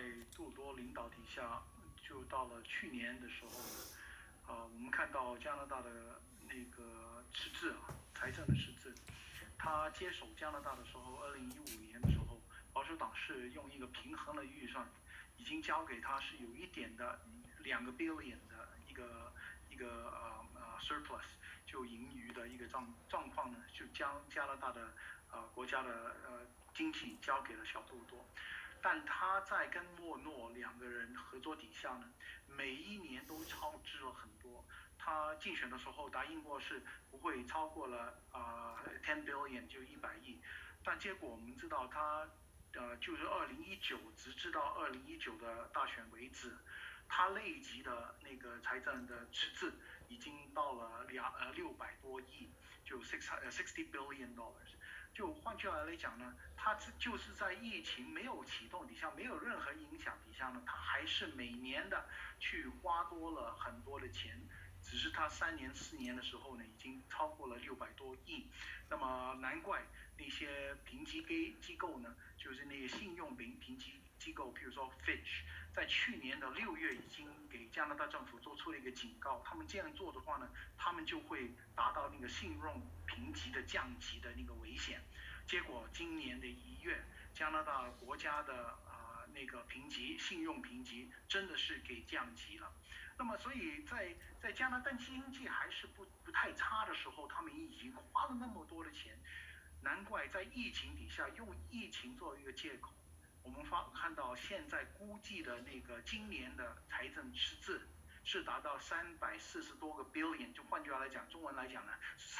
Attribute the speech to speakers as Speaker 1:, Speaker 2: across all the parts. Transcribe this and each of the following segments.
Speaker 1: 在杜鲁多领导底下，就到了去年的时候呢，我们看到加拿大的那个赤字啊，财政的赤字，他接手加拿大的时候，2015年的时候，保守党是用一个平衡的预算，已经交给他是有一点的2个 billion 的一个surplus 就盈余的一个状况呢，就将加拿大的国家的经济交给了小杜鲁多。但他在跟莫诺2个人合作底下呢，每一年都超支了很多。他竞选的时候答应过是不会超过了10 billion 就100亿，但结果我们知道他就是2019直至到2019的大选为止，他累积的那个财政的赤字已经到了600多亿，就60 billion dollars。就换句话来讲呢，它就是在疫情没有启动底下，没有任何影响底下呢，它还是每年的去花多了很多的钱，只是它3年4年的时候呢，已经超过了600多亿。那么难怪那些评级机构呢，就是那些信用评级机构，比如说 Fitch， 在去年的6月已经给加拿大政府做出了一个警告，他们这样做的话呢，他们就会达到那个信用评级的降级的那个危险。结果今年的1月，加拿大国家的那个信用评级真的是给降级了。那么所以在加拿大经济还是不太差的时候，他们已经花了那么多的钱，难怪在疫情底下用疫情作为一个借口。我们看到现在估计的那个今年的财政赤字是达到340多个 billion， 就换句话来讲，中文来讲呢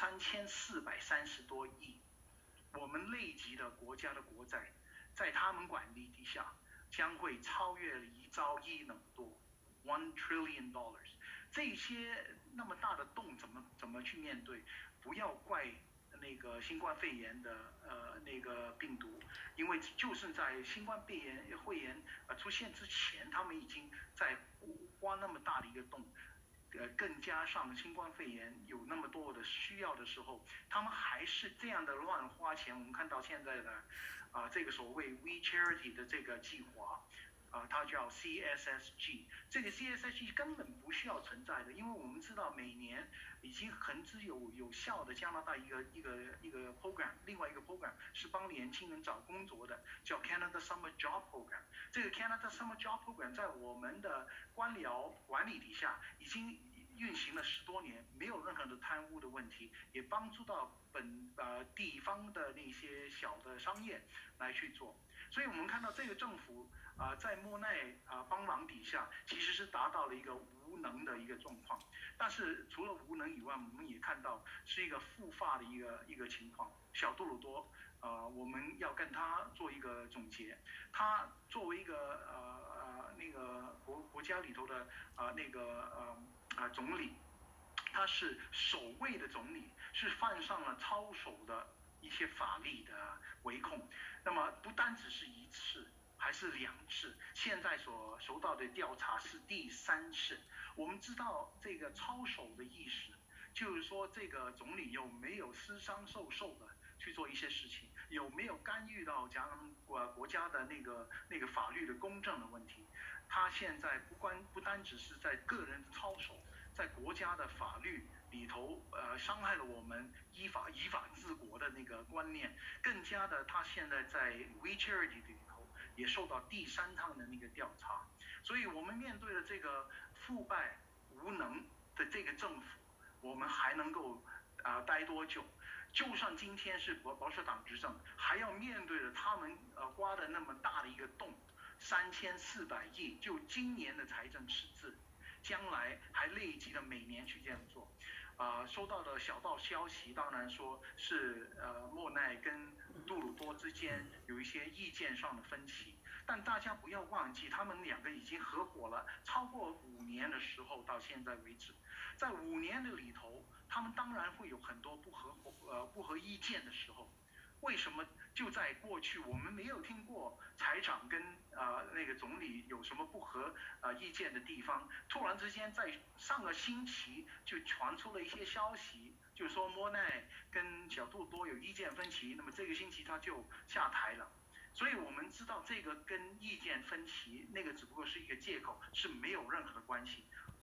Speaker 1: ，3430多亿。我们累积的国家的国债，在他们管理底下，将会超越1兆亿那么多，1 trillion dollars。这些那么大的洞怎么去面对？不要怪那个新冠肺炎的那个病毒，因为就是在新冠肺炎出现之前，他们已经在挖那么大的一个洞。更加上新冠肺炎有那么多的需要的时候，他们还是这样的乱花钱。我们看到现在的这个所谓 We Charity 的这个计划，它叫 CSSG， 这个 CSSG 根本不需要存在的，因为我们知道每年已经很有效的加拿大一个 program， 另外一个 program 是帮年轻人找工作的，叫 Canada Summer Job Program。这个 Canada Summer Job Program 在我们的官僚管理底下已经运行了10多年，没有任何的贪污的问题，也帮助到地方的那些小的商业来去做。所以我们看到这个政府在莫奈帮忙底下，其实是达到了一个无能的一个状况。但是除了无能以外，我们也看到是一个腐化的一个情况。小杜鲁多，我们要跟他做一个总结。他作为一个那个国家里头的那个总理，他是首位的总理，是犯上了操守的一些法律的违控。那么不单只是1次，还是2次，现在所受到的调查是第3次。我们知道这个操守的意识，就是说这个总理有没有私相授受的去做一些事情，有没有干预到国家的那个法律的公正的问题。他现在不单只是在个人的操守，在国家的法律里头伤害了我们依法治国的那个观念，更加的他现在在 We Charity 里头也受到第3趟的那个调查。所以我们面对了这个腐败无能的这个政府，我们还能够待多久？就算今天是保守党执政，还要面对着他们挖的那么大的一个洞，3400亿，就今年的财政赤字，将来还累积的每年去这样做。收到的小道消息，当然说是莫奈跟杜鲁多之间有一些意见上的分歧，但大家不要忘记，他们2个已经合伙了超过5年的时候，到现在为止，在5年的里头，他们当然会有很多不合意见的时候。为什么就在过去我们没有听过财长跟那个总理有什么不合意见的地方？突然之间在上个星期就传出了一些消息，就说莫奈跟小杜多有意见分歧，那么这个星期他就下台了。 所以我们知道这个跟意见分歧那个只不过是一个借口，是没有任何的关系。